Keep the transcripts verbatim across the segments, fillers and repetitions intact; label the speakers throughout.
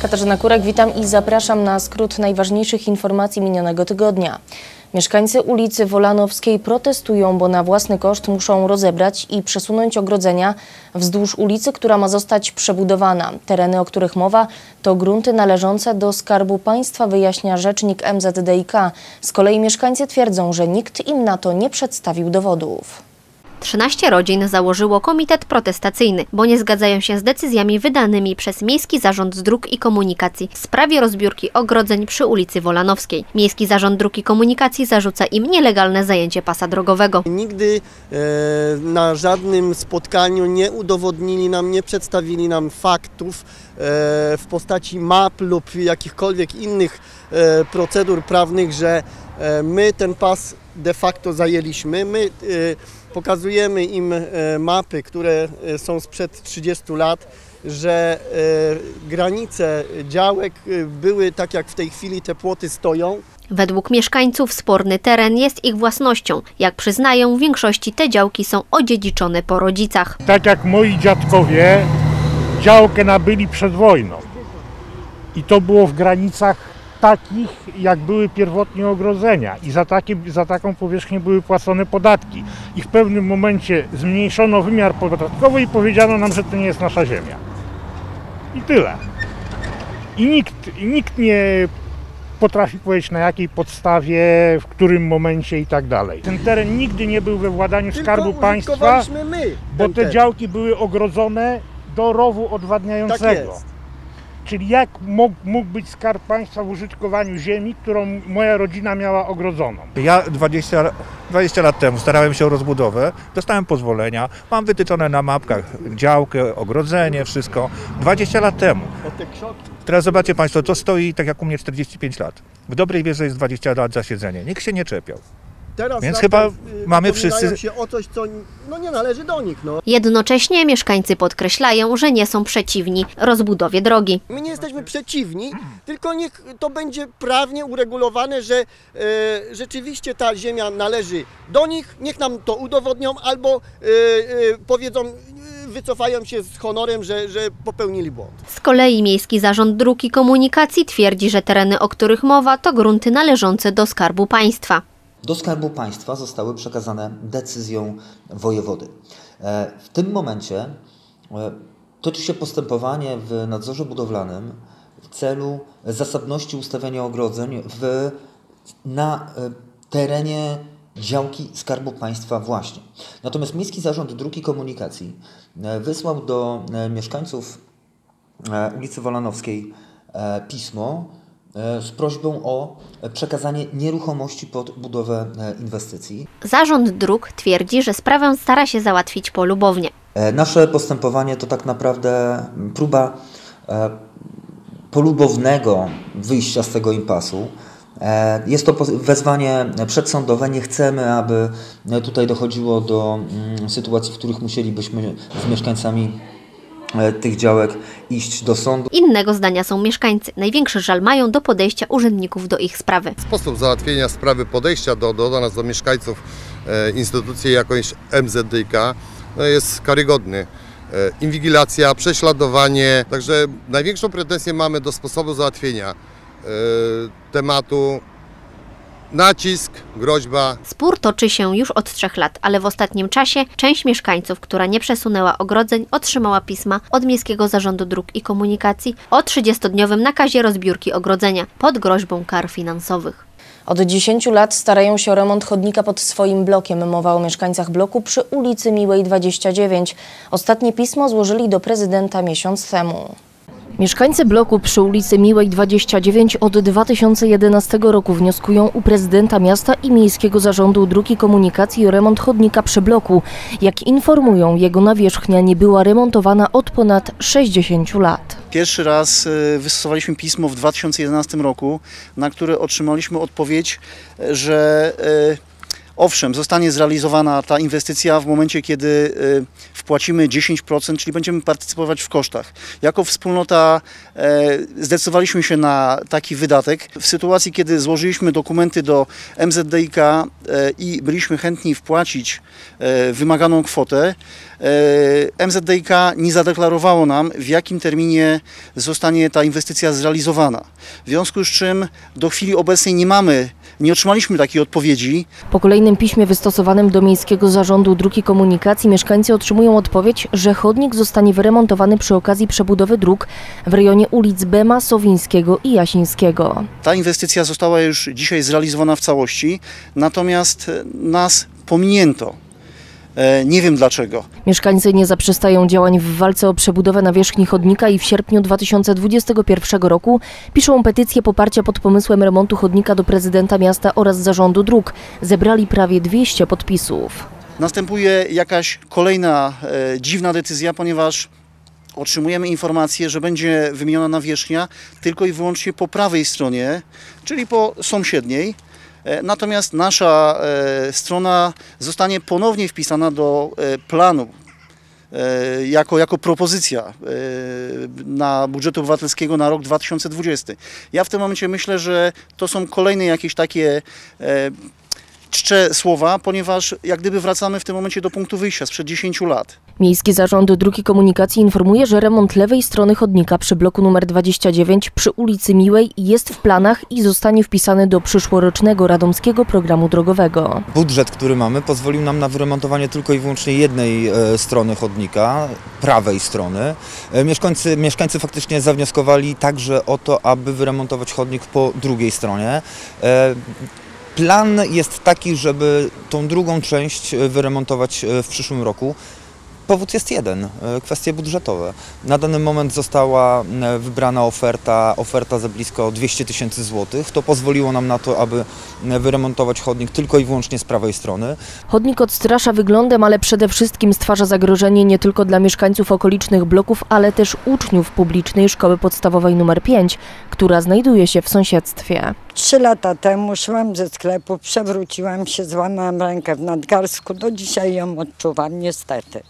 Speaker 1: Katarzyna Kurek, witam i zapraszam na skrót najważniejszych informacji minionego tygodnia. Mieszkańcy ulicy Wolanowskiej protestują, bo na własny koszt muszą rozebrać i przesunąć ogrodzenia wzdłuż ulicy, która ma zostać przebudowana. Tereny, o których mowa, to grunty należące do Skarbu Państwa, wyjaśnia rzecznik M Z D I K. Z kolei mieszkańcy twierdzą, że nikt im na to nie przedstawił dowodów.
Speaker 2: trzynaście rodzin założyło komitet protestacyjny, bo nie zgadzają się z decyzjami wydanymi przez Miejski Zarząd Dróg i Komunikacji w sprawie rozbiórki ogrodzeń przy ulicy Wolanowskiej. Miejski Zarząd Dróg i Komunikacji zarzuca im nielegalne zajęcie pasa drogowego.
Speaker 3: Nigdy e, na żadnym spotkaniu nie udowodnili nam, nie przedstawili nam faktów e, w postaci map lub jakichkolwiek innych e, procedur prawnych, że e, my ten pas de facto zajęliśmy. My e, pokazujemy im e, mapy, które są sprzed trzydziestu lat, że e, granice działek były tak, jak w tej chwili te płoty stoją.
Speaker 2: Według mieszkańców sporny teren jest ich własnością. Jak przyznają, w większości te działki są odziedziczone po rodzicach.
Speaker 4: Tak jak moi dziadkowie działkę nabyli przed wojną. I to było w granicach takich, jak były pierwotnie ogrodzenia. I za, takie, za taką powierzchnię były płacone podatki. I w pewnym momencie zmniejszono wymiar podatkowy i powiedziano nam, że to nie jest nasza ziemia. I tyle. I nikt, i nikt nie potrafi powiedzieć, na jakiej podstawie, w którym momencie i tak dalej. Ten teren nigdy nie był we władaniu
Speaker 3: Tylko
Speaker 4: Skarbu Państwa,
Speaker 3: my
Speaker 4: bo te teren. działki były ogrodzone do rowu odwadniającego.
Speaker 3: Tak jest.
Speaker 4: Czyli jak mógł, mógł być Skarb Państwa w użytkowaniu ziemi, którą moja rodzina miała ogrodzoną?
Speaker 5: Ja dwadzieścia, dwadzieścia lat temu starałem się o rozbudowę, dostałem pozwolenia, mam wytyczone na mapkach działkę, ogrodzenie, wszystko. dwadzieścia lat temu. Teraz zobaczcie Państwo, to stoi tak jak u mnie czterdzieści pięć lat. W dobrej wierze jest dwadzieścia lat zasiedzenie, nikt się nie czepiał.
Speaker 3: Teraz
Speaker 5: Więc chyba mamy wszyscy
Speaker 3: się o coś, co no nie należy do nich. No.
Speaker 2: Jednocześnie mieszkańcy podkreślają, że nie są przeciwni rozbudowie drogi.
Speaker 3: My nie jesteśmy przeciwni, tylko niech to będzie prawnie uregulowane, że e, rzeczywiście ta ziemia należy do nich, niech nam to udowodnią albo e, e, powiedzą, wycofają się z honorem, że, że popełnili błąd.
Speaker 2: Z kolei Miejski Zarząd Dróg i Komunikacji twierdzi, że tereny, o których mowa, to grunty należące do Skarbu Państwa.
Speaker 6: Do Skarbu Państwa zostały przekazane decyzją wojewody. W tym momencie toczy się postępowanie w nadzorze budowlanym w celu zasadności ustawiania ogrodzeń w, na terenie działki Skarbu Państwa właśnie. Natomiast Miejski Zarząd Dróg i Komunikacji wysłał do mieszkańców ulicy Wolanowskiej pismo z prośbą o przekazanie nieruchomości pod budowę inwestycji.
Speaker 2: Zarząd Dróg twierdzi, że sprawę stara się załatwić polubownie.
Speaker 6: Nasze postępowanie to tak naprawdę próba polubownego wyjścia z tego impasu. Jest to wezwanie przedsądowe. Nie chcemy, aby tutaj dochodziło do sytuacji, w których musielibyśmy z mieszkańcami tych działek iść do sądu.
Speaker 2: Innego zdania są mieszkańcy. Największy żal mają do podejścia urzędników do ich sprawy.
Speaker 7: Sposób załatwienia sprawy, podejścia do, do, do nas, do mieszkańców e, instytucji jakąś M Z D I K no jest karygodny. E, inwigilacja, prześladowanie. Także największą pretensję mamy do sposobu załatwienia e, tematu. Nacisk, groźba.
Speaker 2: Spór toczy się już od trzech lat, ale w ostatnim czasie część mieszkańców, która nie przesunęła ogrodzeń, otrzymała pisma od Miejskiego Zarządu Dróg i Komunikacji o trzydziestodniowym nakazie rozbiórki ogrodzenia pod groźbą kar finansowych.
Speaker 1: Od dziesięciu lat starają się o remont chodnika pod swoim blokiem. Mowa o mieszkańcach bloku przy ulicy Miłej dwadzieścia dziewięć. Ostatnie pismo złożyli do prezydenta miesiąc temu. Mieszkańcy bloku przy ulicy Miłej dwadzieścia dziewięć od dwa tysiące jedenastego roku wnioskują u prezydenta miasta i Miejskiego Zarządu Dróg i Komunikacji o remont chodnika przy bloku. Jak informują, jego nawierzchnia nie była remontowana od ponad sześćdziesięciu lat.
Speaker 8: Pierwszy raz wystosowaliśmy pismo w dwa tysiące jedenastym roku, na które otrzymaliśmy odpowiedź, że Owszem, zostanie zrealizowana ta inwestycja w momencie, kiedy wpłacimy dziesięć procent, czyli będziemy partycypować w kosztach. Jako wspólnota zdecydowaliśmy się na taki wydatek. W sytuacji, kiedy złożyliśmy dokumenty do M Z D I K i byliśmy chętni wpłacić wymaganą kwotę, M Z D I K nie zadeklarowało nam, w jakim terminie zostanie ta inwestycja zrealizowana. W związku z czym do chwili obecnej nie mamy, nie otrzymaliśmy takiej odpowiedzi.
Speaker 1: Po kolejnym piśmie wystosowanym do Miejskiego Zarządu Dróg i Komunikacji mieszkańcy otrzymują odpowiedź, że chodnik zostanie wyremontowany przy okazji przebudowy dróg w rejonie ulic Bema, Sowińskiego i Jasińskiego.
Speaker 8: Ta inwestycja została już dzisiaj zrealizowana w całości, natomiast nas pominięto. Nie wiem dlaczego.
Speaker 1: Mieszkańcy nie zaprzestają działań w walce o przebudowę nawierzchni chodnika i w sierpniu dwa tysiące dwudziestego pierwszego roku piszą petycję poparcia pod pomysłem remontu chodnika do prezydenta miasta oraz zarządu dróg. Zebrali prawie dwieście podpisów.
Speaker 8: Następuje jakaś kolejna e, dziwna decyzja, ponieważ otrzymujemy informację, że będzie wymieniona nawierzchnia tylko i wyłącznie po prawej stronie, czyli po sąsiedniej. Natomiast nasza e, strona zostanie ponownie wpisana do e, planu e, jako, jako propozycja e, na budżetu obywatelskiego na rok dwa tysiące dwudziesty. Ja w tym momencie myślę, że to są kolejne jakieś takie e, czcze słowa, ponieważ jak gdyby wracamy w tym momencie do punktu wyjścia sprzed dziesięciu lat.
Speaker 1: Miejski Zarząd Dróg i Komunikacji informuje, że remont lewej strony chodnika przy bloku numer dwadzieścia dziewięć przy ulicy Miłej jest w planach i zostanie wpisany do przyszłorocznego radomskiego programu drogowego.
Speaker 9: Budżet, który mamy, pozwolił nam na wyremontowanie tylko i wyłącznie jednej e, strony chodnika, prawej strony. E, mieszkańcy, mieszkańcy faktycznie zawnioskowali także o to, aby wyremontować chodnik po drugiej stronie. E, Plan jest taki, żeby tą drugą część wyremontować w przyszłym roku. Powód jest jeden, kwestie budżetowe. Na dany moment została wybrana oferta, oferta za blisko dwieście tysięcy złotych. To pozwoliło nam na to, aby wyremontować chodnik tylko i wyłącznie z prawej strony.
Speaker 1: Chodnik odstrasza wyglądem, ale przede wszystkim stwarza zagrożenie nie tylko dla mieszkańców okolicznych bloków, ale też uczniów publicznej szkoły podstawowej numer pięć, która znajduje się w sąsiedztwie.
Speaker 10: Trzy lata temu szłam ze sklepu, przewróciłam się, złamałam rękę w nadgarsku, do dzisiaj ją odczuwam niestety.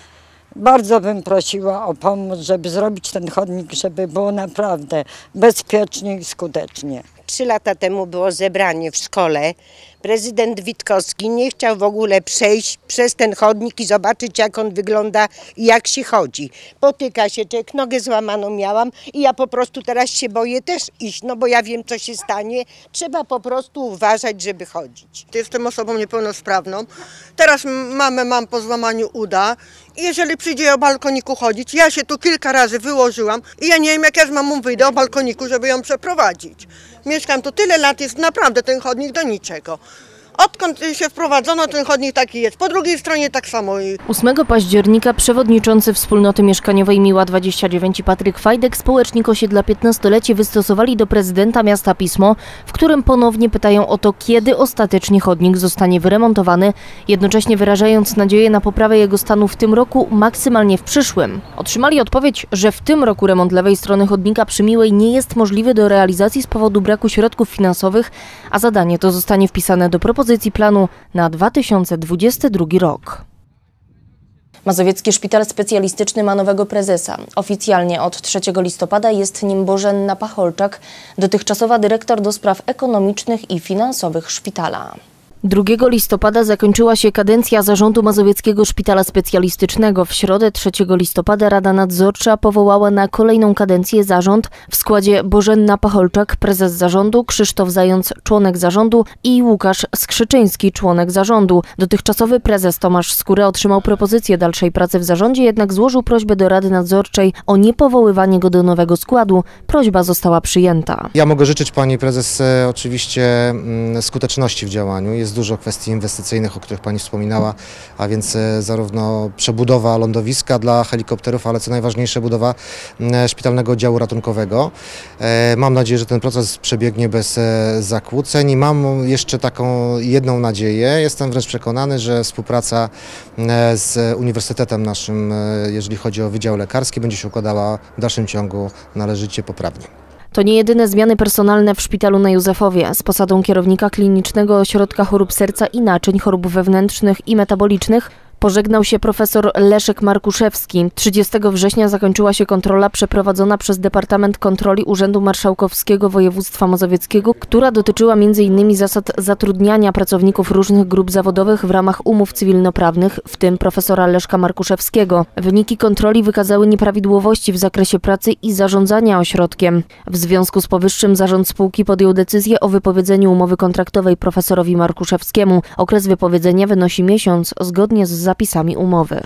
Speaker 10: Bardzo bym prosiła o pomoc, żeby zrobić ten chodnik, żeby było naprawdę bezpiecznie i skutecznie.
Speaker 11: Trzy lata temu było zebranie w szkole. Prezydent Witkowski nie chciał w ogóle przejść przez ten chodnik i zobaczyć, jak on wygląda i jak się chodzi. Potyka się człowiek, nogę złamaną miałam i ja po prostu teraz się boję też iść, no bo ja wiem, co się stanie. Trzeba po prostu uważać, żeby chodzić.
Speaker 12: Jestem osobą niepełnosprawną. Teraz mamę mam po złamaniu uda. I jeżeli przyjdzie o balkoniku chodzić, ja się tu kilka razy wyłożyłam i ja nie wiem, jak ja z mamą wyjdę o balkoniku, żeby ją przeprowadzić. Mieszkam tu tyle lat, jest naprawdę ten chodnik do niczego. Odkąd się wprowadzono, ten chodnik taki jest. Po drugiej stronie tak samo.
Speaker 1: ósmego października przewodniczący Wspólnoty Mieszkaniowej Miła dwadzieścia dziewięć i Patryk Fajdek, społecznik osiedla piętnastolecie, wystosowali do prezydenta miasta pismo, w którym ponownie pytają o to, kiedy ostatecznie chodnik zostanie wyremontowany, jednocześnie wyrażając nadzieję na poprawę jego stanu w tym roku, maksymalnie w przyszłym. Otrzymali odpowiedź, że w tym roku remont lewej strony chodnika przy Miłej nie jest możliwy do realizacji z powodu braku środków finansowych, a zadanie to zostanie wpisane do propozycji planu na dwa tysiące dwudziesty drugi rok. Mazowiecki Szpital Specjalistyczny ma nowego prezesa. Oficjalnie od trzeciego listopada jest nim Bożenna Pacholczak, dotychczasowa dyrektor do spraw ekonomicznych i finansowych szpitala. drugiego listopada zakończyła się kadencja zarządu Mazowieckiego Szpitala Specjalistycznego. W środę trzeciego listopada Rada Nadzorcza powołała na kolejną kadencję zarząd w składzie Bożenna Pacholczak, prezes zarządu, Krzysztof Zając, członek zarządu i Łukasz Skrzyczyński, członek zarządu. Dotychczasowy prezes Tomasz Skóra otrzymał propozycję dalszej pracy w zarządzie, jednak złożył prośbę do Rady Nadzorczej o niepowoływanie go do nowego składu. Prośba została przyjęta.
Speaker 13: Ja mogę życzyć pani prezes e, oczywiście m, skuteczności w działaniu. Jest dużo kwestii inwestycyjnych, o których pani wspominała, a więc e, zarówno przebudowa lądowiska dla helikopterów, ale co najważniejsze budowa e, szpitalnego oddziału ratunkowego. E, mam nadzieję, że ten proces przebiegnie bez e, zakłóceń i mam jeszcze taką jedną nadzieję. Jestem wręcz przekonany, że współpraca e, z uniwersytetem naszym, e, jeżeli chodzi o Wydział Lekarski, będzie się układała w dalszym ciągu należycie poprawnie.
Speaker 1: To nie jedyne zmiany personalne w szpitalu na Józefowie. Z posadą kierownika Klinicznego Ośrodka Chorób Serca i Naczyń, Chorób Wewnętrznych i Metabolicznych pożegnał się profesor Leszek Markuszewski. trzydziestego września zakończyła się kontrola przeprowadzona przez Departament Kontroli Urzędu Marszałkowskiego Województwa Mazowieckiego, która dotyczyła między innymi zasad zatrudniania pracowników różnych grup zawodowych w ramach umów cywilnoprawnych, w tym profesora Leszka Markuszewskiego. Wyniki kontroli wykazały nieprawidłowości w zakresie pracy i zarządzania ośrodkiem. W związku z powyższym zarząd spółki podjął decyzję o wypowiedzeniu umowy kontraktowej profesorowi Markuszewskiemu. Okres wypowiedzenia wynosi miesiąc, zgodnie z zapisami umowy.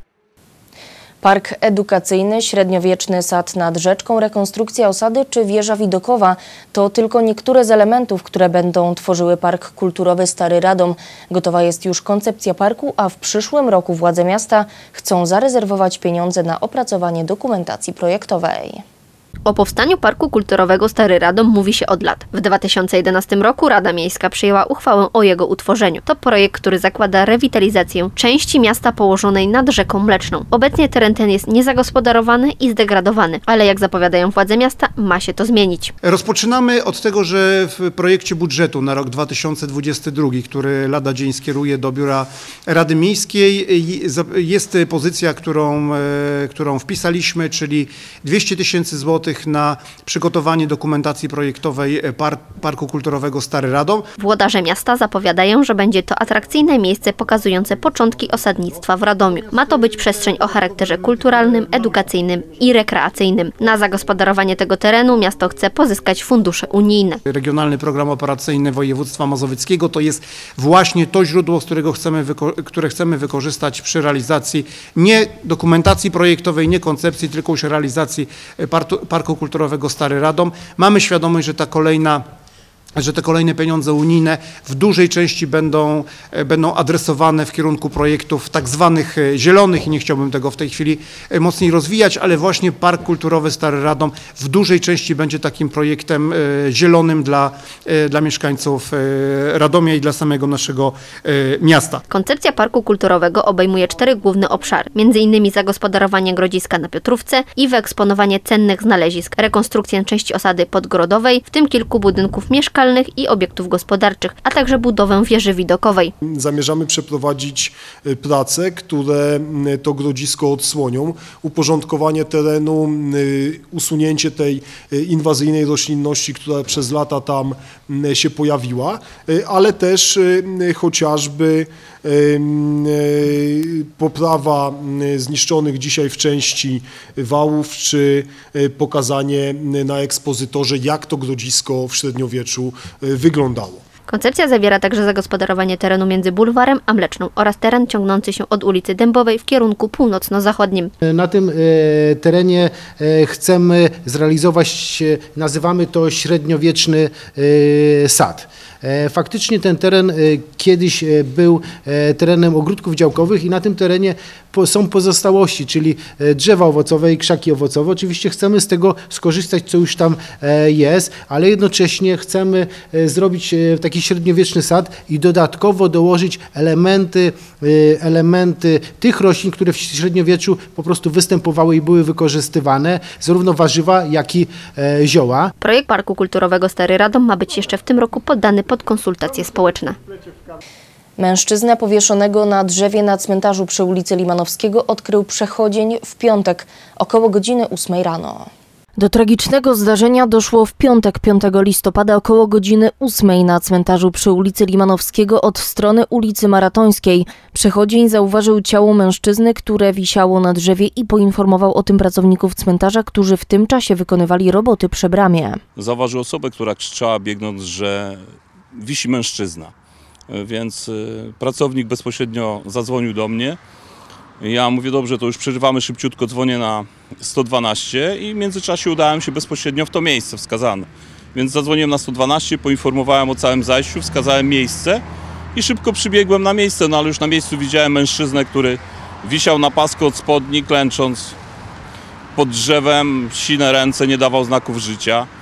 Speaker 1: Park edukacyjny, średniowieczny sad nad rzeczką, rekonstrukcja osady czy wieża widokowa to tylko niektóre z elementów, które będą tworzyły Park Kulturowy Stary Radom. Gotowa jest już koncepcja parku, a w przyszłym roku władze miasta chcą zarezerwować pieniądze na opracowanie dokumentacji projektowej.
Speaker 2: O powstaniu Parku Kulturowego Stary Radom mówi się od lat. W dwa tysiące jedenastym roku Rada Miejska przyjęła uchwałę o jego utworzeniu. To projekt, który zakłada rewitalizację części miasta położonej nad rzeką Mleczną. Obecnie teren ten jest niezagospodarowany i zdegradowany, ale jak zapowiadają władze miasta, ma się to zmienić.
Speaker 14: Rozpoczynamy od tego, że w projekcie budżetu na rok dwa tysiące dwudziesty drugi, który lada dzień skieruje do Biura Rady Miejskiej, jest pozycja, którą, którą wpisaliśmy, czyli dwieście tysięcy złotych na przygotowanie dokumentacji projektowej Park, Parku Kulturowego Stary Radom.
Speaker 2: Włodarze miasta zapowiadają, że będzie to atrakcyjne miejsce pokazujące początki osadnictwa w Radomiu. Ma to być przestrzeń o charakterze kulturalnym, edukacyjnym i rekreacyjnym. Na zagospodarowanie tego terenu miasto chce pozyskać fundusze unijne.
Speaker 14: Regionalny Program Operacyjny Województwa Mazowieckiego to jest właśnie to źródło, z którego chcemy, które chcemy wykorzystać przy realizacji nie dokumentacji projektowej, nie koncepcji, tylko już realizacji parku Parku Kulturowego Stary Radom. Mamy świadomość, że ta kolejna że te kolejne pieniądze unijne w dużej części będą, będą adresowane w kierunku projektów tak zwanych zielonych i nie chciałbym tego w tej chwili mocniej rozwijać, ale właśnie Park Kulturowy Stary Radom w dużej części będzie takim projektem zielonym dla, dla mieszkańców Radomia i dla samego naszego miasta.
Speaker 2: Koncepcja Parku Kulturowego obejmuje cztery główne obszary, między innymi zagospodarowanie grodziska na Piotrówce i wyeksponowanie cennych znalezisk, rekonstrukcję części osady podgrodowej, w tym kilku budynków mieszkalnych i obiektów gospodarczych, a także budowę wieży widokowej.
Speaker 15: Zamierzamy przeprowadzić prace, które to grodzisko odsłonią, uporządkowanie terenu, usunięcie tej inwazyjnej roślinności, która przez lata tam się pojawiła, ale też chociażby poprawa zniszczonych dzisiaj w części wałów, czy pokazanie na ekspozytorze, jak to grodzisko w średniowieczu wyglądało.
Speaker 2: Koncepcja zawiera także zagospodarowanie terenu między bulwarem a Mleczną oraz teren ciągnący się od ulicy Dębowej w kierunku północno-zachodnim.
Speaker 16: Na tym terenie chcemy zrealizować, nazywamy to średniowieczny sad. Faktycznie ten teren kiedyś był terenem ogródków działkowych i na tym terenie są pozostałości, czyli drzewa owocowe i krzaki owocowe. Oczywiście chcemy z tego skorzystać, co już tam jest, ale jednocześnie chcemy zrobić taki średniowieczny sad i dodatkowo dołożyć elementy, elementy tych roślin, które w średniowieczu po prostu występowały i były wykorzystywane, zarówno warzywa, jak i zioła.
Speaker 2: Projekt Parku Kulturowego Stary Radom ma być jeszcze w tym roku poddany pod konsultacje społeczne.
Speaker 1: Mężczyznę powieszonego na drzewie na cmentarzu przy ulicy Limanowskiego odkrył przechodzień w piątek około godziny ósmej rano. Do tragicznego zdarzenia doszło w piątek, piątego listopada około godziny ósmej na cmentarzu przy ulicy Limanowskiego od strony ulicy Maratońskiej. Przechodzień zauważył ciało mężczyzny, które wisiało na drzewie i poinformował o tym pracowników cmentarza, którzy w tym czasie wykonywali roboty przy bramie.
Speaker 17: Zauważył osobę, która krzyczała biegnąc, że wisi mężczyzna. Więc pracownik bezpośrednio zadzwonił do mnie. Ja mówię, dobrze, to już przerywamy szybciutko, dzwonię na sto dwanaście i w międzyczasie udałem się bezpośrednio w to miejsce wskazane. Więc zadzwoniłem na sto dwanaście, poinformowałem o całym zajściu, wskazałem miejsce i szybko przybiegłem na miejsce, no ale już na miejscu widziałem mężczyznę, który wisiał na pasku od spodni, klęcząc pod drzewem, sine ręce, nie dawał znaków życia.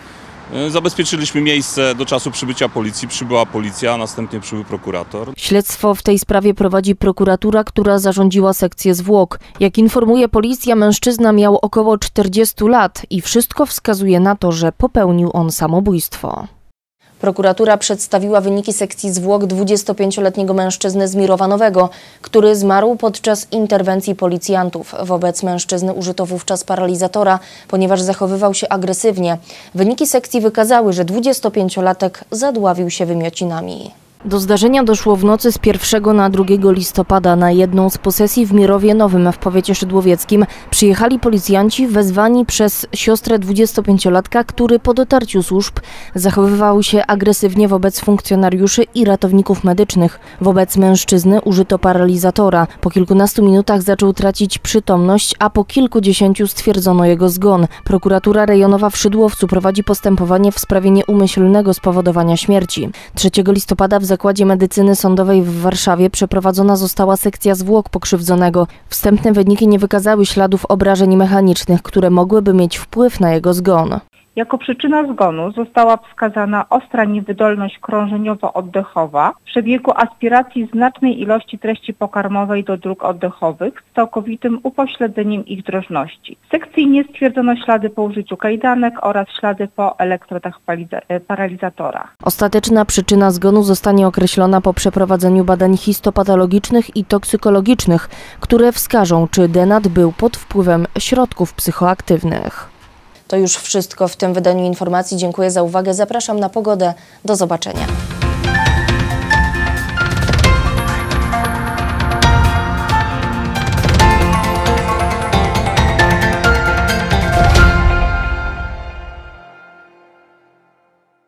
Speaker 17: Zabezpieczyliśmy miejsce do czasu przybycia policji, przybyła policja, a następnie przybył prokurator.
Speaker 1: Śledztwo w tej sprawie prowadzi prokuratura, która zarządziła sekcję zwłok. Jak informuje policja, mężczyzna miał około czterdziestu lat i wszystko wskazuje na to, że popełnił on samobójstwo. Prokuratura przedstawiła wyniki sekcji zwłok dwudziestopięcioletniego mężczyzny z Mirowanowego, który zmarł podczas interwencji policjantów. Wobec mężczyzny użyto wówczas paralizatora, ponieważ zachowywał się agresywnie. Wyniki sekcji wykazały, że dwudziestopięciolatek zadławił się wymiocinami. Do zdarzenia doszło w nocy z pierwszego na drugiego listopada. Na jedną z posesji w Mirowie Nowym w powiecie szydłowieckim przyjechali policjanci wezwani przez siostrę dwudziestopięciolatka, który po dotarciu służb zachowywał się agresywnie wobec funkcjonariuszy i ratowników medycznych. Wobec mężczyzny użyto paralizatora. Po kilkunastu minutach zaczął tracić przytomność, a po kilkudziesięciu stwierdzono jego zgon. Prokuratura rejonowa w Szydłowcu prowadzi postępowanie w sprawie nieumyślnego spowodowania śmierci. trzeciego listopada w Zakładzie Medycyny Sądowej w Warszawie przeprowadzona została sekcja zwłok pokrzywdzonego. Wstępne wyniki nie wykazały śladów obrażeń mechanicznych, które mogłyby mieć wpływ na jego zgon.
Speaker 18: Jako przyczyna zgonu została wskazana ostra niewydolność krążeniowo-oddechowa w przebiegu aspiracji znacznej ilości treści pokarmowej do dróg oddechowych z całkowitym upośledzeniem ich drożności. Sekcyjnie stwierdzono ślady po użyciu kajdanek oraz ślady po elektrodach paralizatora.
Speaker 1: Ostateczna przyczyna zgonu zostanie określona po przeprowadzeniu badań histopatologicznych i toksykologicznych, które wskażą, czy Denat był pod wpływem środków psychoaktywnych. To już wszystko w tym wydaniu informacji. Dziękuję za uwagę. Zapraszam na pogodę. Do zobaczenia.